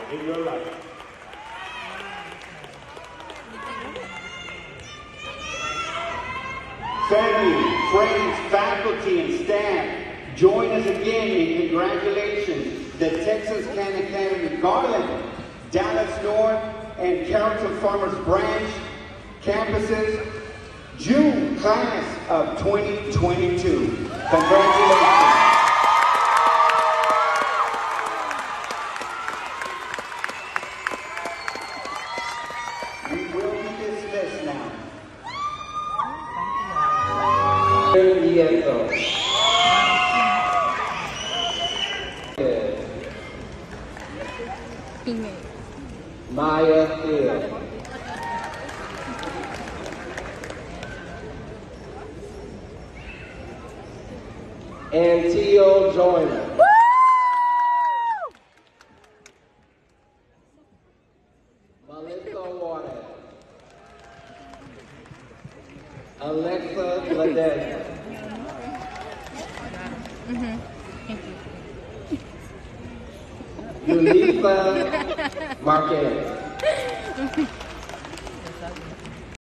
in your life. Family, friends, faculty, and staff, join us again in congratulations. The Texas Can Academy Garland, Dallas North, and Carrollton Farmers Branch campuses, June class of 2022. Congratulations. We will be dismissed now. Maya Field. Antio Joyner. Melissa Waters. Alexa Ledesma. Yulifa Marquez.